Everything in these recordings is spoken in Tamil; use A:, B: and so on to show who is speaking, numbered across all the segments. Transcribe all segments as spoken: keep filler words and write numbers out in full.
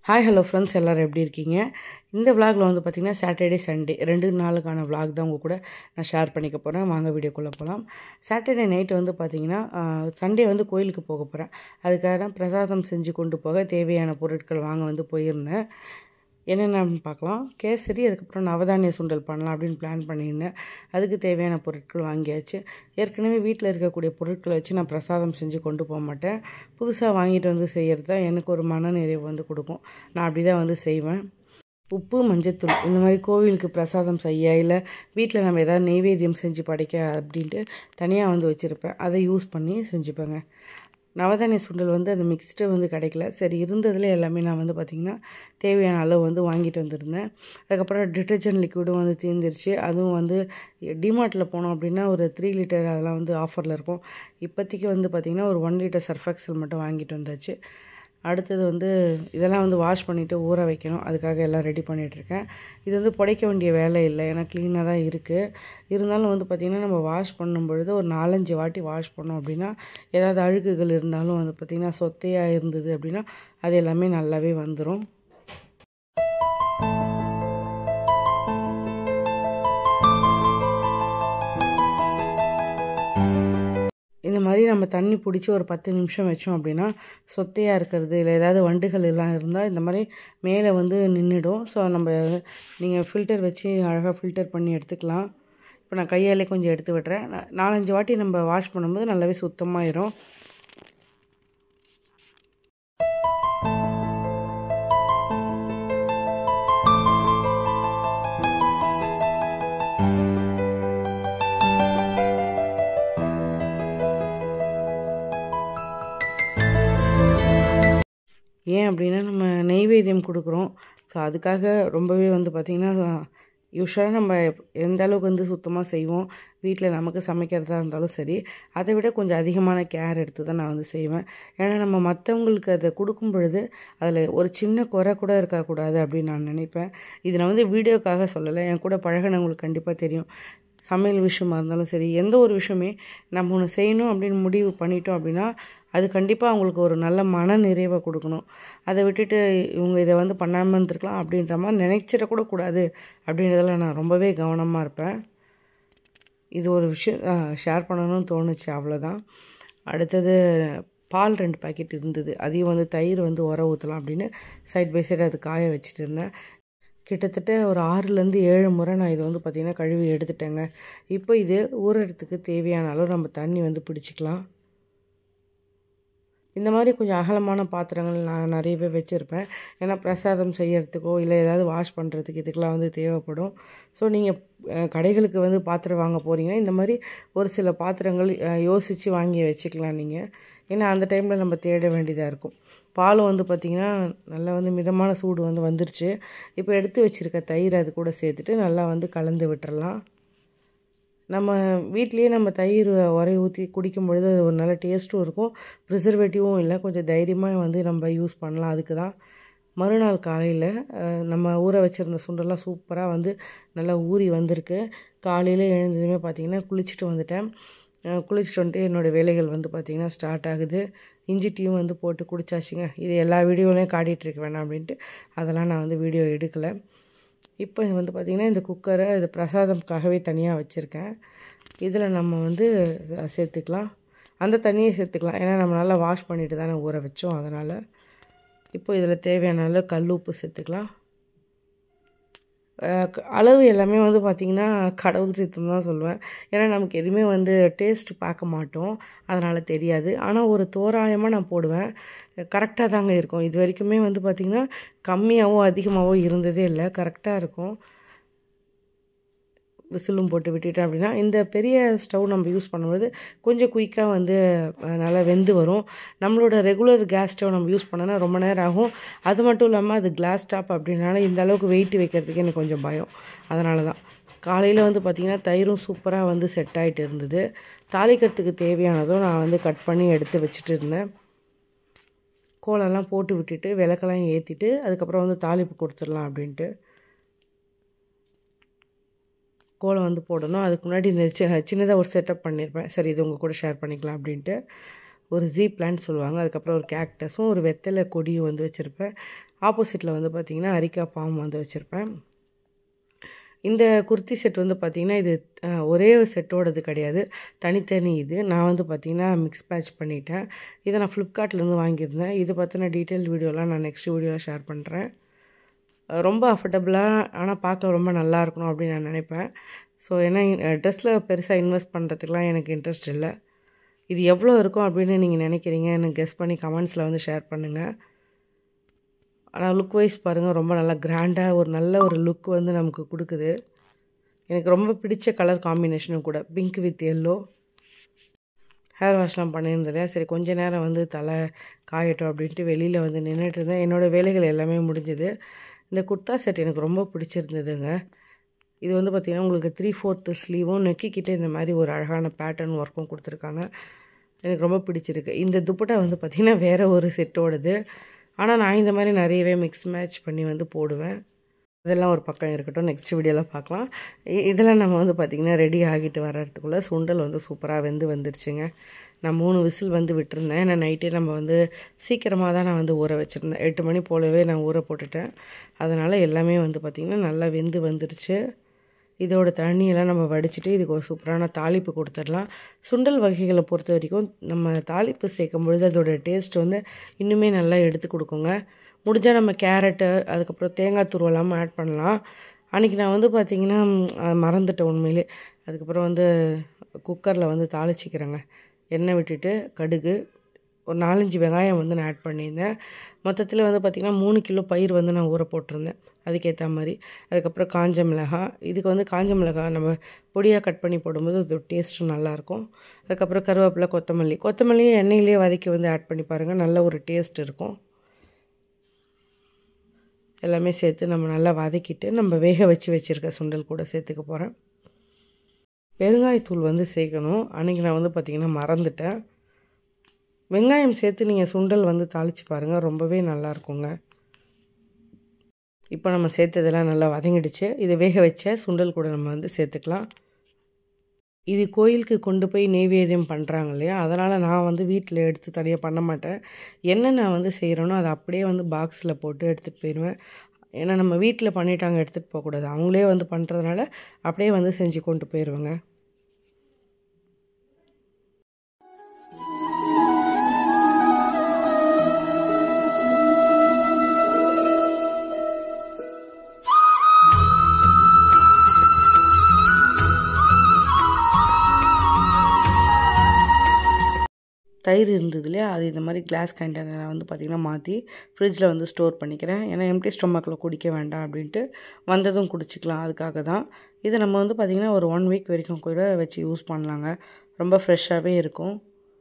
A: ஹாய் ஹலோ ஃப்ரெண்ட்ஸ், எல்லோரும் எப்படி இருக்கீங்க? இந்த விலாகில் வந்து பார்த்திங்கன்னா சாட்டர்டே சண்டே ரெண்டு நாளுக்கான விலாக் தான் உங்கள் கூட நான் ஷேர் பண்ணிக்க போகிறேன். வாங்க வீடியோக்குள்ளே போகலாம். சாட்டர்டே நைட்டு வந்து பார்த்திங்கன்னா சண்டே வந்து கோயிலுக்கு போக போகிறேன். அதுக்காக தான் பிரசாதம் செஞ்சு கொண்டு போக தேவையான பொருட்கள் வாங்க வந்து போயிருந்தேன். என்னென்னு பார்க்கலாம். கேசரி, அதுக்கப்புறம் நவதானிய சுண்டல் பண்ணலாம் அப்படின்னு பிளான் பண்ணியிருந்தேன். அதுக்கு தேவையான பொருட்கள் வாங்கியாச்சு. ஏற்கனவே வீட்டில் இருக்கக்கூடிய பொருட்களை வச்சு நான் பிரசாதம் செஞ்சு கொண்டு போக மாட்டேன். புதுசாக வாங்கிட்டு வந்து செய்கிறது தான் எனக்கு ஒரு மன நிறைவு வந்து கொடுக்கும். நான் அப்படி தான் வந்து செய்வேன். உப்பு, மஞ்சத்தூள் இந்த மாதிரி கோவிலுக்கு பிரசாதம் செய்ய, இல்லை வீட்டில் நம்ம எதாவது நெய்வேத்தியம் செஞ்சு படைக்க அப்படின்ட்டு தனியாக வந்து வச்சுருப்பேன். அதை யூஸ் பண்ணி செஞ்சுப்பேங்க. நவதானிய சுண்டல் வந்து அது மிக்ஸ்டு வந்து கிடைக்கல. சரி, இருந்ததில் எல்லாமே நான் வந்து பார்த்திங்கன்னா தேவையான அளவு வந்து வாங்கிட்டு வந்திருந்தேன். அதுக்கப்புறம் டிட்டர்ஜென்ட் லிக்விடும் வந்து தீர்ந்துருச்சு. அதுவும் வந்து டிமார்ட்டில் போனோம் அப்படின்னா ஒரு த்ரீ லிட்டர் அதெல்லாம் வந்து ஆஃபரில் இருக்கும். இப்போதைக்கு வந்து பார்த்திங்கன்னா ஒரு ஒன் லிட்டர் சர்ஃப் எக்ஸல் மட்டும் வாங்கிட்டு வந்தாச்சு. அடுத்தது வந்து இதெல்லாம் வந்து வாஷ் பண்ணிவிட்டு ஊற வைக்கணும். அதுக்காக எல்லாம் ரெடி பண்ணிகிட்ருக்கேன். இது வந்து புடைக்க வேண்டிய வேலை இல்லை, ஏன்னா க்ளீனாக தான் இருக்குது. இருந்தாலும் வந்து பார்த்திங்கன்னா நம்ம வாஷ் பண்ணும் பொழுது ஒரு நாலஞ்சு வாட்டி வாஷ் பண்ணோம் அப்படின்னா ஏதாவது அழுக்குகள் இருந்தாலும் வந்து பார்த்திங்கன்னா சொத்தையாக இருந்தது அப்படின்னா அது எல்லாமே நல்லாவே வந்துடும். இந்த மாதிரி நம்ம தண்ணி பிடிச்சி ஒரு பத்து நிமிஷம் வச்சோம் அப்படின்னா சொத்தையாக இருக்கிறது இல்லை ஏதாவது வண்டுகள் எல்லாம் இருந்தால் இந்த மாதிரி மேலே வந்து நின்றுடும். ஸோ நம்ம நீங்கள் ஃபில்டர் வச்சு அழகாக ஃபில்டர் பண்ணி எடுத்துக்கலாம். இப்போ நான் கையாலே கொஞ்சம் எடுத்து விடுறேன். நாலஞ்சு வாட்டி நம்ம வாஷ் பண்ணும்போது நல்லாவே சுத்தமாயிரும். ஏன் அப்படின்னா நம்ம நெய்வேத்தியம் கொடுக்குறோம். ஸோ அதுக்காக ரொம்பவே வந்து பார்த்திங்கன்னா யூஸ்வலாக நம்ம எந்த அளவுக்கு வந்து சுத்தமாக செய்வோம், வீட்டில் நமக்கு சமைக்கிறதா இருந்தாலும் சரி, அதை விட கொஞ்சம் அதிகமான கேர் எடுத்து தான் நான் வந்து செய்வேன். ஏன்னா நம்ம மற்றவங்களுக்கு அதை கொடுக்கும் பொழுது அதில் ஒரு சின்ன குறை கூட இருக்கக்கூடாது அப்படின்னு நான் நினைப்பேன். இது நான் வந்து வீடியோக்காக சொல்லலை, என் கூட பழகினவங்களுக்கு கண்டிப்பாக தெரியும். சமையல் விஷயமா இருந்தாலும் சரி, எந்த ஒரு விஷயமே நம்ம ஒன்று செய்யணும் அப்படின்னு முடிவு பண்ணிட்டோம் அப்படின்னா அது கண்டிப்பாக அவங்களுக்கு ஒரு நல்ல மன நிறைவை கொடுக்கணும். அதை விட்டுட்டு இவங்க இதை வந்து பண்ணாமல் இருந்திருக்கலாம் அப்படின்ற மாதிரி நினைச்சிடக்கூட கூடாது அப்படின்றதுல நான் ரொம்பவே கவனமாக இருப்பேன். இது ஒரு விஷயம் ஷேர் பண்ணணும்னு தோணுச்சு, அவ்வளோதான். அடுத்தது பால் ரெண்டு பாக்கெட் இருந்தது. அதையும் வந்து தயிர் வந்து உர ஊற்றலாம் அப்படின்னு சைட் பை சைடு அது காய வச்சுட்டு இருந்தேன். கிட்டத்தட்ட ஒரு ஆறுலேருந்து ஏழு முறை நான் இதை வந்து பார்த்திங்கன்னா கழுவி எடுத்துட்டேங்க. இப்போ இது ஊறுறதுக்கு தேவையான அளவு நம்ம தண்ணி வந்து பிடிச்சிக்கலாம். இந்த மாதிரி கொஞ்சம் அகலமான பாத்திரங்கள் நான் நிறையவே வச்சுருப்பேன். ஏன்னா பிரசாதம் செய்கிறதுக்கோ இல்லை ஏதாவது வாஷ் பண்ணுறதுக்கு இதுக்கெலாம் வந்து தேவைப்படும். ஸோ நீங்கள் கடைகளுக்கு வந்து பாத்திரம் வாங்க போகிறீங்கன்னா இந்த மாதிரி ஒரு சில பாத்திரங்கள் யோசித்து வாங்கி வச்சுக்கலாம் நீங்கள். ஏன்னா அந்த டைமில் நம்ம தேட வேண்டியதாக இருக்கும். பாலும் வந்து பார்த்திங்கன்னா நல்லா வந்து மிதமான சூடு வந்து வந்துருச்சு. இப்போ எடுத்து வச்சுருக்க தயிர் அது கூட சேர்த்துட்டு நல்லா வந்து கலந்து விட்டுறலாம். நம்ம வீட்லேயே நம்ம தயிர் உரை ஊற்றி குடிக்கும் பொழுது அது ஒரு நல்ல டேஸ்ட்டும் இருக்கும், ப்ரிசர்வேட்டிவும் இல்லை, கொஞ்சம் தைரியமாக வந்து நம்ம யூஸ் பண்ணலாம். அதுக்கு தான் மறுநாள் காலையில் நம்ம ஊற வச்சுருந்த சுண்டெல்லாம் சூப்பராக வந்து நல்லா ஊறி வந்திருக்கு. காலையில் எழுந்ததுமே பார்த்திங்கன்னா குளிச்சுட்டு வந்துட்டேன். குளிச்சுட்டு வந்துட்டு என்னோடய வேலைகள் வந்து பார்த்திங்கன்னா ஸ்டார்ட் ஆகுது. இஞ்சி டீயும் வந்து போட்டு குடிச்சாச்சுங்க. இது எல்லா வீடியோலையும் காட்டிகிட்ருக்க வேணாம் அப்படின்ட்டு அதெல்லாம் நான் வந்து வீடியோ எடுக்கலை. இப்போ இது வந்து பார்த்திங்கன்னா இந்த குக்கரை இது பிரசாதம்காகவே தனியாக வச்சுருக்கேன். இதில் நம்ம வந்து சேர்த்துக்கலாம், அந்த தண்ணியை சேர்த்துக்கலாம். ஏன்னா நம்ம நல்லா வாஷ் பண்ணிட்டு தானே ஊற வச்சோம், அதனால். இப்போ இதில் தேவையான அளவு கல் உப்பு சேர்த்துக்கலாம். அளவு எல்லாமே வந்து பார்த்திங்கன்னா கடவுள் சித்தம் தான் சொல்லுவேன். ஏன்னா நமக்கு எதுவுமே வந்து டேஸ்ட் பார்க்க மாட்டோம், அதனால் தெரியாது. ஆனால் ஒரு தோராயமாக நான் போடுவேன், கரெக்டாக தாங்க இருக்கும். இது வரைக்குமே வந்து பார்த்திங்கன்னா கம்மியாகவோ அதிகமாகவோ இருந்ததே இல்லை, கரெக்டாக இருக்கும். விசிலும் போட்டு விட்டுட்டேன் அப்படின்னா இந்த பெரிய ஸ்டவ் நம்ம யூஸ் பண்ணும்போது கொஞ்சம் குயிக்காக வந்து நல்லா வெந்து வரும். நம்மளோட ரெகுலர் கேஸ் ஸ்டவ் நம்ம யூஸ் பண்ணோன்னா ரொம்ப நேரம் ஆகும். அது மட்டும் இல்லாமல் அது கிளாஸ் டாப் அப்படின்னால இந்த அளவுக்கு வெயிட் வைக்கிறதுக்கு எனக்கு கொஞ்சம் பயம். அதனால தான் காலையில் வந்து பார்த்திங்கன்னா தயிரும் சூப்பராக வந்து செட் ஆகிட்டு இருந்தது. தாளிக்கிறதுக்கு தேவையானதும் நான் வந்து கட் பண்ணி எடுத்து வச்சுட்டு இருந்தேன். கோலெல்லாம் போட்டு விட்டுட்டு விளக்கெல்லாம் ஏற்றிட்டு அதுக்கப்புறம் வந்து தாளிப்பு கொடுத்துடலாம் அப்படின்ட்டு கோலம் வந்து போடணும். அதுக்கு முன்னாடி இந்த சின்னதாக ஒரு செட்டப் பண்ணியிருப்பேன். சரி, இது உங்கள் கூட ஷேர் பண்ணிக்கலாம் அப்படின்ட்டு. ஒரு ஜீ பிளான்ட் சொல்லுவாங்க, அதுக்கப்புறம் ஒரு கேக்டஸும் ஒரு வெத்தலை கொடியும் வந்து வச்சுருப்பேன். ஆப்போசிட்டில் வந்து பார்த்திங்கன்னா அரிக்கா பாம் வந்து வச்சுருப்பேன். இந்த குர்த்தி செட் வந்து பார்த்திங்கன்னா இது ஒரே செட்டோடது கிடையாது, தனித்தனி இது. நான் வந்து பார்த்திங்கன்னா மிக்ஸ் மேட்ச் பண்ணிட்டேன். இதை நான் ஃப்ளிப்கார்ட்லேருந்து வாங்கியிருந்தேன். இது பற்றின டீட்டெயில் வீடியோலாம் நான் நெக்ஸ்ட் வீடியோவில் ஷேர் பண்ணுறேன். ரொம்ப அஃபர்டபுளாக ஆனால் பார்க்க ரொம்ப நல்லா இருக்கணும் அப்படின்னு நான் நினைப்பேன். ஸோ ஏன்னா ட்ரெஸ்ஸில் பெருசாக இன்வெஸ்ட் பண்ணுறதுக்குலாம் எனக்கு இன்ட்ரெஸ்ட் இல்லை. இது எவ்வளோ இருக்கும் அப்படின்னு நீங்கள் நினைக்கிறீங்க எனக்கு கெஸ் பண்ணி கமெண்ட்ஸில் வந்து ஷேர் பண்ணுங்கள். ஆனால் லுக் வைஸ் பாருங்கள், ரொம்ப நல்லா கிராண்டாக ஒரு நல்ல ஒரு லுக் வந்து நமக்கு கொடுக்குது. எனக்கு ரொம்ப பிடிச்ச கலர் காம்பினேஷனும் கூட, பிங்க் வித் எல்லோ. ஹேர் வாஷ்லாம் பண்ணியிருந்தேன். சரி கொஞ்ச நேரம் வந்து தலை காயட்டும் அப்படின்ட்டு வெளியில் வந்து நின்றுட்டு இருந்தேன். என்னோடய வேலைகள் எல்லாமே முடிஞ்சுது. இந்த குர்த்தா செட் எனக்கு ரொம்ப பிடிச்சிருந்ததுங்க. இது வந்து பார்த்திங்கன்னா உங்களுக்கு த்ரீ ஃபோர்த்து ஸ்லீவும் நெக்கிக்கிட்டே இந்த மாதிரி ஒரு அழகான பேட்டர்ன் ஒர்க்கும் கொடுத்துருக்காங்க. எனக்கு ரொம்ப பிடிச்சிருக்கு. இந்த துப்பட்டா வந்து பார்த்திங்கன்னா வேறு ஒரு செட்டோடது. ஆனால் நான் இந்த மாதிரி நிறையவே மிக்ஸ் மேட்ச் பண்ணி வந்து போடுவேன். இதெல்லாம் ஒரு பக்கம் இருக்கட்டும், நெக்ஸ்ட் வீடியோவில் பார்க்கலாம். இதெல்லாம் நம்ம வந்து பார்த்திங்கன்னா ரெடி ஆகிட்டு வர்றதுக்குள்ளே சுண்டல் வந்து சூப்பராக வெந்து வந்துடுச்சுங்க. நான் மூணு விசில் வந்து விட்டுருந்தேன். ஏன்னா நைட்டே நம்ம வந்து சீக்கிரமாக தான் நான் வந்து ஊற வச்சுருந்தேன். எட்டு மணி போலவே நான் ஊற போட்டுட்டேன். அதனால் எல்லாமே வந்து பார்த்திங்கன்னா நல்லா வெந்து வந்துடுச்சு. இதோட தண்ணியெல்லாம் நம்ம வடிச்சிட்டு இதுக்கு ஒரு சூப்பரான தாளிப்பு கொடுத்துடலாம். சுண்டல் வகைகளை பொறுத்த வரைக்கும் நம்ம தாளிப்பு சேர்க்கும் பொழுது அதோட டேஸ்ட் வந்து இன்னுமே நல்லா எடுத்து கொடுக்குங்க. முடிஞ்சால் நம்ம கேரட்டு அதுக்கப்புறம் தேங்காய் துருவெல்லாம் ஆட் பண்ணலாம். அன்றைக்கி நான் வந்து பார்த்திங்கன்னா மறந்துட்டேன் உண்மையிலே. அதுக்கப்புறம் வந்து குக்கரில் வந்து தாளிச்சிக்கிறேங்க. எண்ணெய் விட்டுட்டு கடுகு ஒரு நாலஞ்சு வெங்காயம் வந்து நான் ஆட் பண்ணியிருந்தேன். மொத்தத்தில் வந்து பார்த்திங்கன்னா மூணு கிலோ பயிர் வந்து நான் ஊற போட்டிருந்தேன், அதுக்கேற்ற மாதிரி. அதுக்கப்புறம் காஞ்ச மிளகாய், இதுக்கு வந்து காஞ்ச மிளகாய் நம்ம பொடியாக கட் பண்ணி போடும்போது அது டேஸ்ட்டும் நல்லாயிருக்கும். அதுக்கப்புறம் கருவேப்பிலை, கொத்தமல்லி கொத்தமல்லியும் எண்ணெயிலே வதக்கி வந்து ஆட் பண்ணி பாருங்கள், நல்ல ஒரு டேஸ்ட் இருக்கும். எல்லாமே சேர்த்து நம்ம நல்லா வதக்கிட்டு நம்ம வேக வச்சு வச்சுருக்க சுண்டல் கூட சேர்த்துக்க போகிறேன். பெருங்காயத்தூள் வந்து சேர்க்கணும். அன்றைக்கி நான் வந்து பார்த்திங்கன்னா மறந்துட்டேன். வெங்காயம் சேர்த்து நீங்கள் சுண்டல் வந்து தாளித்து பாருங்கள், ரொம்பவே நல்லாயிருக்குங்க. இப்போ நம்ம சேர்த்ததெல்லாம் நல்லா வதங்கிடுச்சு. இதை வேக வச்ச சுண்டல் கூட நம்ம வந்து சேர்த்துக்கலாம். இது கோயிலுக்கு கொண்டு போய் நெய்வேத்தியம் பண்ணுறாங்க இல்லையா, அதனால் நான் வந்து வீட்டில் எடுத்து தனியாக பண்ண மாட்டேன். என்ன நான் வந்து செய்கிறேனோ அதை அப்படியே வந்து பாக்ஸில் போட்டு எடுத்துகிட்டு போயிடுவேன். ஏன்னா நம்ம வீட்டில் பண்ணிட்டாங்க எடுத்துகிட்டு போகக்கூடாது. அவங்களே வந்து பண்ணுறதுனால அப்படியே வந்து செஞ்சு கொண்டு போயிடுவேங்க. தயிர் இருந்தது இல்லையா, அது இந்த மாதிரி கிளாஸ் கண்டெய்னரை வந்து பார்த்திங்கன்னா மாற்றி ஃப்ரிட்ஜில் வந்து ஸ்டோர் பண்ணிக்கிறேன். ஏன்னா எம்டி ஸ்டொமக்கில் குடிக்க வேண்டாம் அப்படின்ட்டு வந்ததும் குடிச்சிக்கலாம், அதுக்காக தான். இதை நம்ம வந்து பார்த்திங்கன்னா ஒரு ஒன் வீக் வரைக்கும் கூட வச்சு யூஸ் பண்ணலாங்க. ரொம்ப ஃப்ரெஷ்ஷாகவே இருக்கும்.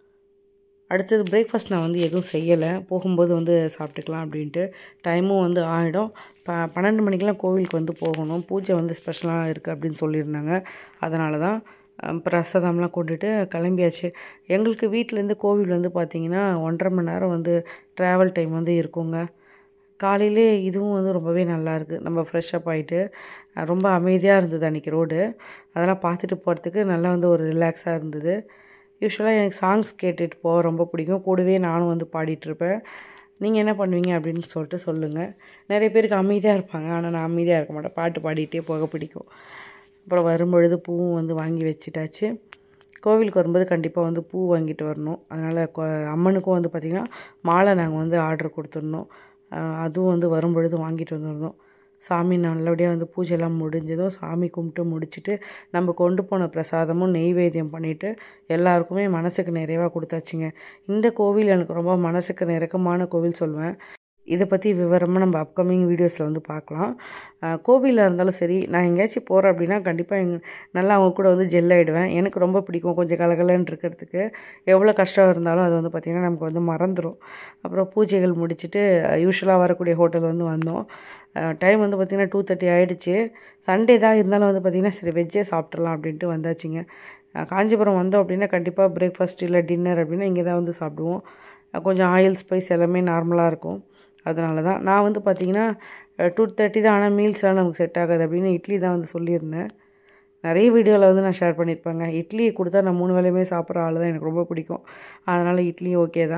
A: அடுத்தது பிரேக்ஃபாஸ்ட் நான் வந்து எதுவும் செய்யலை, போகும்போது வந்து சாப்பிட்டுக்கலாம் அப்படின்ட்டு. டைமும் வந்து ஆகிடும். ப பன்னெண்டு மணிக்கெலாம் கோவிலுக்கு வந்து போகணும், பூஜை வந்து ஸ்பெஷலாக இருக்குது அப்படின்னு சொல்லியிருந்தாங்க. அதனால தான் பிரசாதம்லாம் கொண்டுட்டு கிளம்பியாச்சு. எங்களுக்கு வீட்டிலேருந்து கோவில் வந்து பார்த்திங்கன்னா ஒன்றரை மணி நேரம் வந்து ட்ராவல் டைம் வந்து இருக்குங்க. காலையிலே இதுவும் வந்து ரொம்பவே நல்லாயிருக்கு. நம்ம ஃப்ரெஷ்ஷப் ஆகிட்டு ரொம்ப அமைதியாக இருந்தது அன்றைக்கி ரோடு. அதெல்லாம் பார்த்துட்டு போகிறதுக்கு நல்லா வந்து ஒரு ரிலாக்ஸாக இருந்தது. யூஸ்வலாக எனக்கு சாங்ஸ் கேட்டுட்டு போக ரொம்ப பிடிக்கும். கூடவே நானும் வந்து பாடிட்டுருப்பேன். நீங்கள் என்ன பண்ணுவீங்க அப்படின்னு சொல்லிட்டு சொல்லுங்கள். நிறைய பேருக்கு அமைதியாக இருப்பாங்க, ஆனால் நான் அமைதியாக இருக்க மாட்டேன், பாட்டு பாடிட்டே போக பிடிக்கும். அப்புறம் வரும்பொழுது பூவும் வந்து வாங்கி வச்சுட்டாச்சு. கோவிலுக்கு வரும்போது கண்டிப்பாக வந்து பூ வாங்கிட்டு வரணும். அதனால் கொ அம்மனுக்கும் வந்து பார்த்திங்கன்னா மாலை நாங்கள் வந்து ஆர்டர் கொடுத்துருந்தோம். அதுவும் வந்து வரும்பொழுது வாங்கிட்டு வந்துருந்தோம். சாமி நல்லபடியாக வந்து பூஜைலாம் முடிஞ்சதும் சாமி கும்பிட்டு முடிச்சுட்டு நம்ம கொண்டு போன பிரசாதமும் நெய்வேத்தியம் பண்ணிவிட்டு எல்லாருக்குமே மனசுக்கு நிறைவாக கொடுத்தாச்சுங்க. இந்த கோவில் எனக்கு ரொம்ப மனசுக்கு நெருக்கமான கோவில் சொல்லுவேன். இதை பற்றி விவரமாக நம்ம அப்கமிங் வீடியோஸில் வந்து பார்க்கலாம். கோவிலில் இருந்தாலும் சரி, நான் எங்கேயாச்சும் போகிறேன் அப்படின்னா கண்டிப்பாக எங் நல்லா அவங்க கூட வந்து ஜெல் ஆகிடுவேன். எனக்கு ரொம்ப பிடிக்கும் கொஞ்சம் கலகலன்னு இருக்கிறதுக்கு. எவ்வளோ கஷ்டம் இருந்தாலும் அது வந்து பார்த்திங்கன்னா நமக்கு வந்து மறந்துடும். அப்புறம் பூஜைகள் முடிச்சுட்டு யூஸ்வலாக வரக்கூடிய ஹோட்டல் வந்து வந்தோம். டைம் வந்து பார்த்திங்கன்னா டூ தேர்ட்டி ஆகிடுச்சு. சண்டே தான் இருந்தாலும் வந்து பார்த்திங்கன்னா சரி வெஜ்ஜே சாப்பிட்றலாம் அப்படின்ட்டு வந்தாச்சுங்க. காஞ்சிபுரம் வந்தோம் அப்படின்னா கண்டிப்பாக பிரேக்ஃபாஸ்ட் இல்லை டின்னர் அப்படின்னா இங்கே தான் வந்து சாப்பிடுவோம். கொஞ்சம் ஆயில் ஸ்பைஸ் எல்லாமே நார்மலாக இருக்கும். அதனால தான் நான் வந்து பார்த்திங்கன்னா டூ தேர்ட்டி தான், ஆனால் மீல்ஸ்லாம் நமக்கு செட் ஆகாது அப்படின்னு இட்லி தான் வந்து சொல்லியிருந்தேன். நிறைய வீடியோவில் வந்து நான் ஷேர் பண்ணியிருப்பேங்க. இட்லி கொடுத்தா நான் மூணு வேளையுமே சாப்பிட்ற ஆள் தான், எனக்கு ரொம்ப பிடிக்கும். அதனால் இட்லி ஓகே தான்.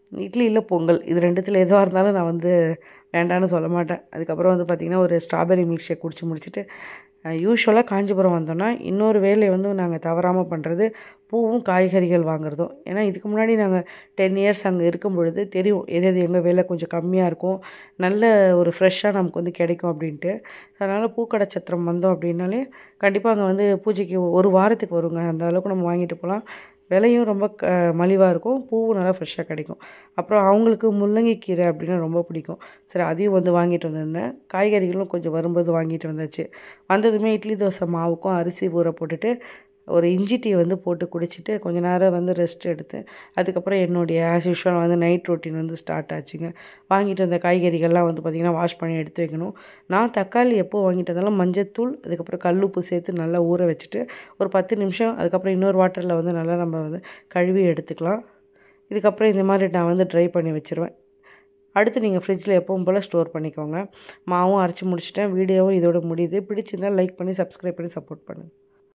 A: இட்லி இல்லை பொங்கல் இது ரெண்டுத்தில் எதுவாக இருந்தாலும் நான் வந்து வேண்டான்னு சொல்ல மாட்டேன். அதுக்கப்புறம் வந்து பார்த்திங்கன்னா ஒரு ஸ்ட்ராபெரி மில்க் ஷேக் குடிச்சு முடிச்சுட்டு யூஸ்வலாக காஞ்சிபுரம் வந்தோன்னா இன்னொரு வேலையை வந்து நாங்கள் தவறாமல் பண்ணுறது பூவும் காய்கறிகள் வாங்குறதும். ஏன்னா இதுக்கு முன்னாடி நாங்கள் டென் இயர்ஸ் அங்கே இருக்கும் பொழுது தெரியும் எது எது எங்கள் வேலை கொஞ்சம் கம்மியாக இருக்கும், நல்ல ஒரு ஃப்ரெஷ்ஷாக நமக்கு வந்து கிடைக்கும் அப்படின்ட்டு. அதனால் பூக்கடை சத்திரம் வந்தோம் அப்படின்னாலே கண்டிப்பாக அங்கே வந்து பூஜைக்கு ஒரு வாரத்துக்கு வருங்க, அந்த அளவுக்கு நம்ம வாங்கிட்டு போகலாம். விலையும் ரொம்ப க மலிவாக இருக்கும், பூவும் நல்லா ஃப்ரெஷ்ஷாக கிடைக்கும். அப்புறம் அவங்களுக்கு முள்ளங்கி கீரை அப்படின்னா ரொம்ப பிடிக்கும். சரி அதையும் வந்து வாங்கிட்டு வந்திருந்தேன். காய்கறிகளும் கொஞ்சம் வரும்போது வாங்கிட்டு வந்தாச்சு. வந்ததுமே இட்லி தோசை மாவுக்கும் அரிசி ஊற போட்டுட்டு ஒரு இஞ்சி டீ வந்து போட்டு குடிச்சிட்டு கொஞ்ச நேரம் வந்து ரெஸ்ட் எடுத்து அதுக்கப்புறம் என்னுடைய ஆஸ் யூஷுவல் வந்து நைட் ரொட்டீன் வந்து ஸ்டார்ட் ஆச்சுங்க. வாங்கிட்டு வந்த காய்கறிகள்லாம் வந்து பார்த்திங்கன்னா வாஷ் பண்ணி எடுத்து வைக்கணும். நான் தக்காளி எப்போ வாங்கிட்டு வந்தாலும் மஞ்சத்தூள் அதுக்கப்புறம் கல் உப்பு சேர்த்து நல்லா ஊற வச்சுட்டு ஒரு பத்து நிமிஷம் அதுக்கப்புறம் இன்னொரு வாட்டரில் வந்து நல்லா நம்ம வந்து கழுவி எடுத்துக்கலாம். இதுக்கப்புறம் இந்த மாதிரி நான் வந்து ட்ரை பண்ணி வச்சுருவேன். அடுத்து நீங்கள் ஃப்ரிட்ஜில் எப்பவும் போல் ஸ்டோர் பண்ணிக்கோங்க. மாவும் அரைச்சி முடிச்சிட்டேன். வீடியோவும் இதோட முடியுது. பிடிச்சிருந்தால் லைக் பண்ணி சப்ஸ்கிரைப் பண்ணி சப்போர்ட் பண்ணுங்கள்.